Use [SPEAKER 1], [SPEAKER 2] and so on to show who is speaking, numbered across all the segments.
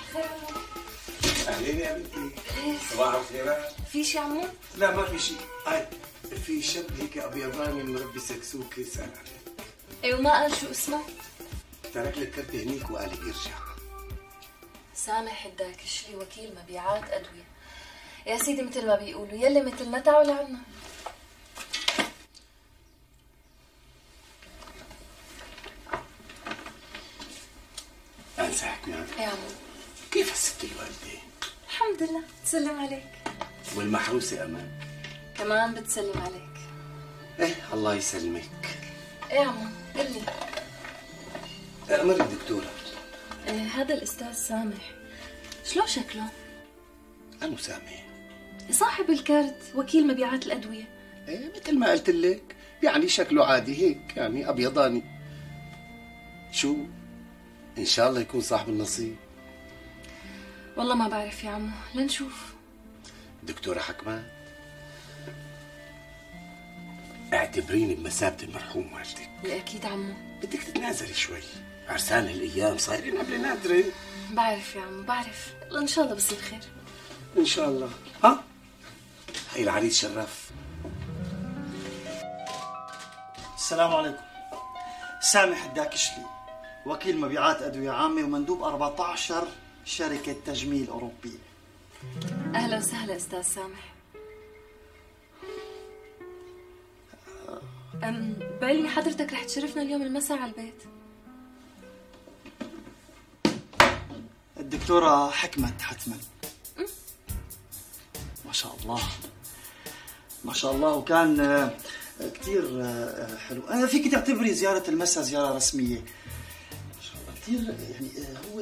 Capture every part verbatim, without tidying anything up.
[SPEAKER 1] اهلين يا بنتي. صباح الخيرات.
[SPEAKER 2] في شي عمو؟
[SPEAKER 1] لا ما في شيء. هاي في شاب هيك ابيضاني مربي سكسوك يسال عليه.
[SPEAKER 2] ايه وما قال شو اسمه؟
[SPEAKER 1] ترك لك كرت هنيك وقال لي يرجع.
[SPEAKER 2] سامح الداكشلي وكيل مبيعات ادويه. يا سيدي مثل ما بيقولوا يلي مثلنا تعوا لعنا.
[SPEAKER 1] انسى حكمة.
[SPEAKER 2] ايه عمو؟
[SPEAKER 1] كيف الست الوالدة؟
[SPEAKER 2] الحمد لله تسلم عليك.
[SPEAKER 1] والمحروسة امان؟
[SPEAKER 2] كمان بتسلم عليك.
[SPEAKER 1] ايه الله يسلمك.
[SPEAKER 2] ايه عمو قل لي.
[SPEAKER 1] امر الدكتورة.
[SPEAKER 2] إيه هذا الاستاذ سامح شلون شكله؟
[SPEAKER 1] أنو سامح؟
[SPEAKER 2] صاحب الكارت وكيل مبيعات الادويه.
[SPEAKER 1] ايه مثل ما قلت لك يعني شكله عادي هيك يعني ابيضاني. شو ان شاء الله يكون صاحب النصيب.
[SPEAKER 2] والله ما بعرف يا عمو لنشوف.
[SPEAKER 1] دكتورة حكمان اعتبريني بمثابة المرحوم والدك.
[SPEAKER 2] ايه اكيد عمو.
[SPEAKER 1] بدك تتنازلي شوي. عرسان الايام صايرين قبل نادرة.
[SPEAKER 2] بعرف يا عمو بعرف. ان شاء الله بصير خير.
[SPEAKER 1] ان شاء الله. ها هي العريس شرف.
[SPEAKER 3] السلام عليكم. سامح الداكشلي وكيل مبيعات ادويه عامه ومندوب أربعة عشر شركه تجميل اوروبيه.
[SPEAKER 2] اهلا وسهلا استاذ سامح. أم بعلمي حضرتك رح تشرفنا اليوم المساء على البيت.
[SPEAKER 3] الدكتوره حكمت حتما. ما شاء الله ما شاء الله. وكان كثير حلو. فيك تعتبري زياره المساء زياره رسميه. ما شاء الله كثير يعني هو.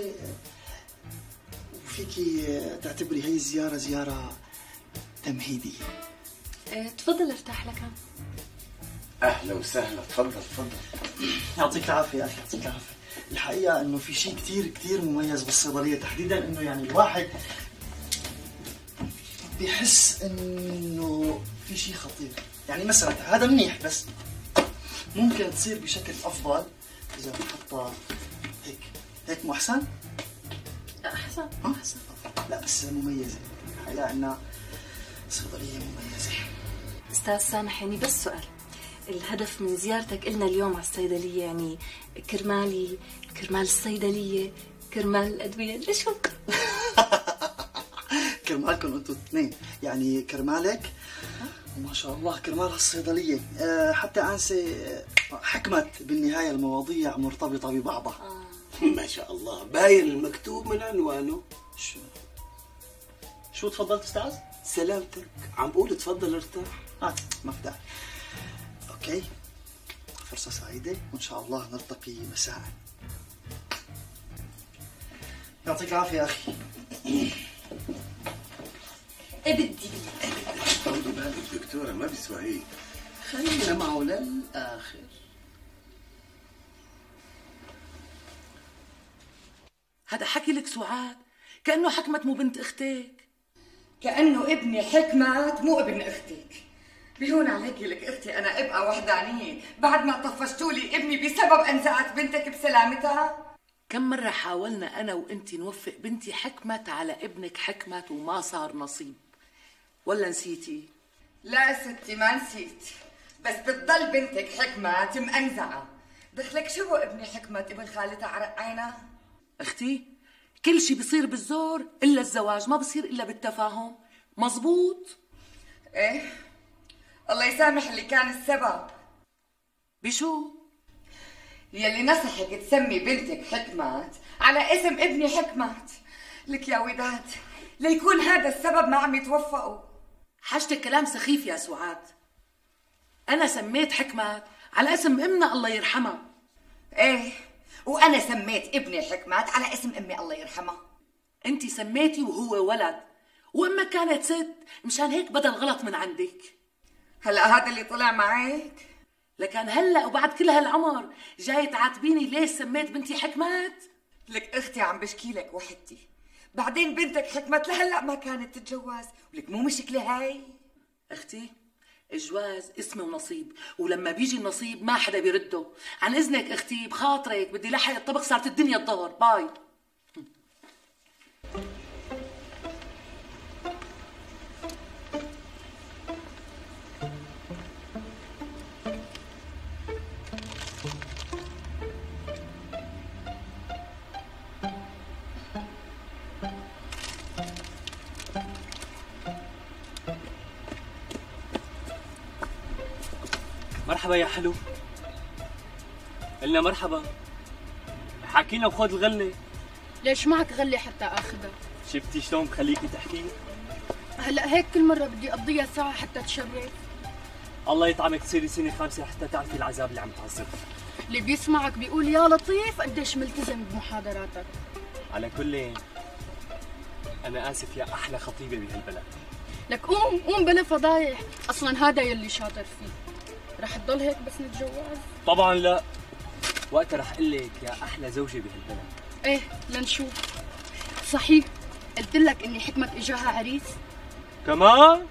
[SPEAKER 3] وفيك تعتبري هي الزياره زياره تمهيديه.
[SPEAKER 2] إيه تفضل ارتاح لك.
[SPEAKER 1] اهلا وسهلا. تفضل تفضل.
[SPEAKER 3] يعطيك العافيه يا اخي يعطيك العافيه. الحقيقه انه في شيء كثير كثير مميز بالصيدليه تحديدا انه يعني الواحد بيحس انه في شيء خطير. يعني مثلا هذا منيح بس ممكن تصير بشكل افضل اذا بنحطها هيك. هيك مو احسن؟
[SPEAKER 2] احسن احسن.
[SPEAKER 3] لا بس مميزه. الحقيقه انها صيدليه مميزه.
[SPEAKER 2] استاذ سامح يعني بس سؤال. الهدف من زيارتك إلنا اليوم على الصيدلية يعني كرمالي كرمال الصيدلية كرمال الأدوية ليش هو؟
[SPEAKER 3] كرمالكم انتم الاثنين يعني كرمالك وما شاء الله كرمال هالصيدلية. أه حتى أنسي حكمت بالنهاية المواضيع مرتبطة ببعضها.
[SPEAKER 1] آه. ما شاء الله باين المكتوب من عنوانه.
[SPEAKER 3] شو شو تفضلت أستاذ؟
[SPEAKER 1] سلامتك. عم بقول تفضل ارتاح.
[SPEAKER 3] آه ما في داعي. اوكي فرصة سعيدة وان شاء الله نلتقي مساء. يعطيك العافية يا اخي.
[SPEAKER 2] ايه بدي
[SPEAKER 1] طولي بالك دكتورة ما بيسوى هيك. خلينا معه للآخر.
[SPEAKER 4] هذا حكي لك سعاد كأنه حكمت مو بنت اختك.
[SPEAKER 5] كأنه ابني حكمت مو ابن اختك. بيهون عليكي لك اختي انا ابقى وحدانيه بعد ما طفشتوا لي ابني بسبب انزعت بنتك بسلامتها.
[SPEAKER 4] كم مرة حاولنا انا وانتي نوفق بنتي حكمت على ابنك حكمت وما صار نصيب. ولا نسيتي؟
[SPEAKER 5] لا ستي ما نسيت بس بتضل بنتك حكمت مأنزعة. دخلك شو ابني حكمت ابن خالتها عرق عينها؟
[SPEAKER 4] اختي كل شي بصير بالزور الا الزواج ما بصير الا بالتفاهم. مزبوط؟
[SPEAKER 5] ايه الله يسامح اللي كان السبب.
[SPEAKER 4] بشو؟
[SPEAKER 5] يلي نصحك تسمي بنتك حكمت على اسم ابني حكمت. لك يا وداد ليكون هذا السبب ما عم يتوفقوا.
[SPEAKER 4] حاجتك كلام سخيف يا سعاد. انا سميت حكمت على اسم امنا الله يرحمها.
[SPEAKER 5] ايه وانا سميت ابني حكمت على اسم امي الله يرحمها.
[SPEAKER 4] انتي سميتي وهو ولد وامك كانت ست مشان هيك بدل غلط من عندك.
[SPEAKER 5] هلا هذا اللي طلع معك؟
[SPEAKER 4] لكن هلا وبعد كل هالعمر جاي تعاتبيني ليش سميت بنتي حكمت؟
[SPEAKER 5] لك اختي عم بشكي لك وحدتي. بعدين بنتك حكمت لهلا ما كانت تتجوز ولك مو مشكله هاي.
[SPEAKER 4] اختي الجواز اسمه ونصيب ولما بيجي النصيب ما حدا بيرده. عن اذنك اختي بخاطرك بدي لحق الطبخ صارت الدنيا تدور. باي.
[SPEAKER 6] مرحبا يا حلو. قلنا مرحبا. حاكينا وخذ الغله.
[SPEAKER 7] ليش معك غله حتى اخذها؟
[SPEAKER 6] شفتي شلون بخليكي تحكي؟
[SPEAKER 7] هلا هيك كل مره بدي اقضيها ساعه حتى تشرف.
[SPEAKER 6] الله يطعمك تصيري سنه خامسه حتى تعرفي العذاب اللي عم تعذب.
[SPEAKER 7] اللي بيسمعك بيقول يا لطيف قديش ملتزم بمحاضراتك.
[SPEAKER 6] على كل انا اسف يا احلى خطيبه بهالبلد.
[SPEAKER 7] لك قوم قوم بلا فضايح، اصلا هذا يلي شاطر فيه. رح تضل هيك بس نتجوز؟
[SPEAKER 6] طبعا لا، وقتها رح اقول لك يا احلى زوجه بهالبلد.
[SPEAKER 7] ايه لنشوف. صحيح قلت لك اني حكمة اجاها عريس؟
[SPEAKER 6] كمان؟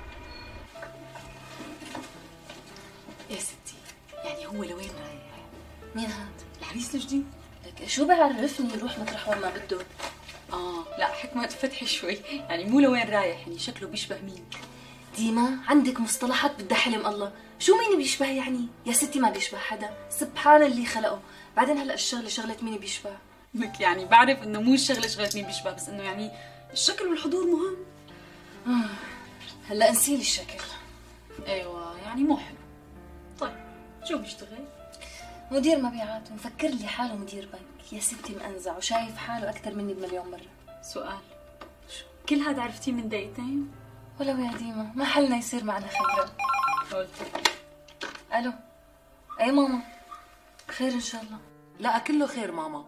[SPEAKER 2] يا ستي يعني هو لوين رايح؟ مين هاد؟
[SPEAKER 5] العريس الجديد؟
[SPEAKER 2] لك شو بعرفني يروح مطرح وين ما بده؟
[SPEAKER 5] اه لا حكمة فتحي شوي، يعني مو لوين رايح، يعني شكله بيشبه مين؟
[SPEAKER 2] ديما عندك مصطلحات بدها حلم الله، شو مين بيشبه يعني؟ يا ستي ما بيشبه حدا، سبحان اللي خلقه، بعدين هلا الشغله شغله مين بيشبه؟
[SPEAKER 5] لك يعني بعرف انه مو الشغله شغله مين بيشبه، بس انه يعني الشكل والحضور مهم.
[SPEAKER 2] آه. هلا انسيلي الشكل.
[SPEAKER 5] ايوه يعني مو حلو. طيب شو بيشتغل؟
[SPEAKER 2] مدير مبيعات ومفكر لي حاله مدير بنك، يا ستي مأنزع وشايف حاله اكثر مني بمليون مره.
[SPEAKER 5] سؤال، شو كل هذا عرفتيه من دقيقتين؟
[SPEAKER 2] ولو يا ديما ما حلنا يصير معنا خبره.
[SPEAKER 5] قلت
[SPEAKER 2] الو. اي ماما خير ان شاء الله.
[SPEAKER 4] لا كله خير ماما.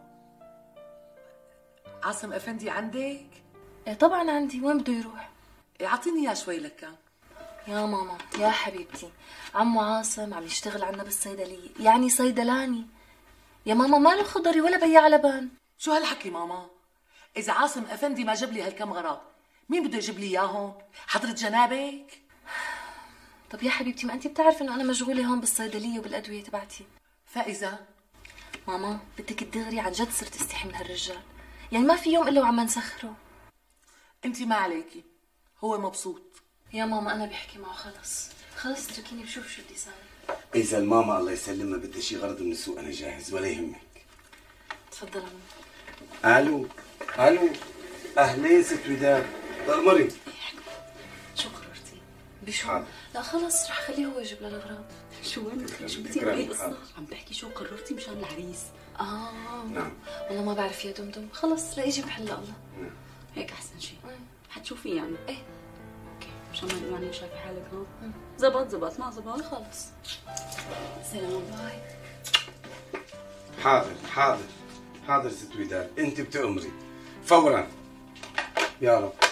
[SPEAKER 4] عاصم افندي عندك؟
[SPEAKER 2] ايه طبعا عندي، وين بده يروح؟
[SPEAKER 4] إيه اعطيني اياه شوي لك.
[SPEAKER 2] يا ماما يا حبيبتي، عمو عاصم عم يشتغل عنا بالصيدليه، يعني صيدلاني يا ماما، ما له خضري ولا بياع لبن.
[SPEAKER 4] شو هالحكي ماما؟ اذا عاصم افندي ما جاب لي هالكم غراض مين بده يجيب لي اياهم؟ حضرة جنابك؟
[SPEAKER 2] طب يا حبيبتي ما انت بتعرفي انه انا مشغوله هون بالصيدليه وبالادويه تبعتي.
[SPEAKER 4] فاذا
[SPEAKER 2] ماما بدك تدغري، عن جد صرت استحي من هالرجال، يعني ما في يوم الا وعم نسخره.
[SPEAKER 4] انت ما عليكي، هو مبسوط.
[SPEAKER 2] يا ماما انا بحكي معه خلص خلص، اتركيني بشوف شو بدي اسوي.
[SPEAKER 1] اذا الماما الله يسلمها بدها شي غرض من السوق انا جاهز ولا يهمك.
[SPEAKER 2] تفضل.
[SPEAKER 1] الو الو اهلين ست وداد، تأمري.
[SPEAKER 2] شو قررتي؟ بشو؟
[SPEAKER 1] حاضر.
[SPEAKER 2] لا خلص رح خليه هو يجيب لنا الاغراض.
[SPEAKER 5] شو وين شو بدي ايه القصه؟ عم بحكي شو قررتي مشان العريس؟
[SPEAKER 2] اه
[SPEAKER 1] نعم.
[SPEAKER 2] والله ما بعرف يا دمدم، خلص لا يجي بحلها الله.
[SPEAKER 5] هيك احسن شيء.
[SPEAKER 2] ايه
[SPEAKER 5] حتشوفي يعني؟
[SPEAKER 2] ايه
[SPEAKER 5] اوكي مشان ما نقول عني شايفه حالك هون. زبط زبط ما زبط
[SPEAKER 2] خلص.
[SPEAKER 5] سلام.
[SPEAKER 2] باي.
[SPEAKER 1] حاضر حاضر حاضر ست وداد، انت بتأمري فورا. يا رب.